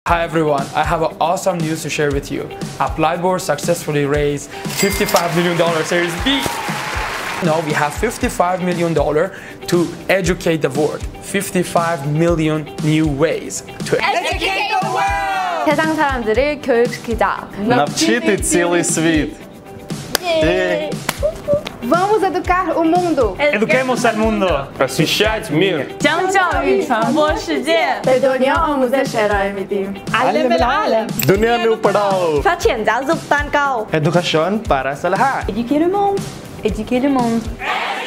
Hi everyone, I have awesome news to share with you. ApplyBoard's successfully raised $55 million Series B. Now we have $55 million to educate the world. 55 million new ways to educate the world! 세상 사람들을 교육시키자. Навчити цілий світ. Vamos educar o mundo. Eduquemos al mundo. Просвещать мир. 将教育传播世界。 الدنيا المزدشرة يمدي. علم العالم. Dunia nu padaw. 發triển giáo dục蛋糕。 Edukasyon para sa lahat. Eduquer le monde. Eduquer le monde.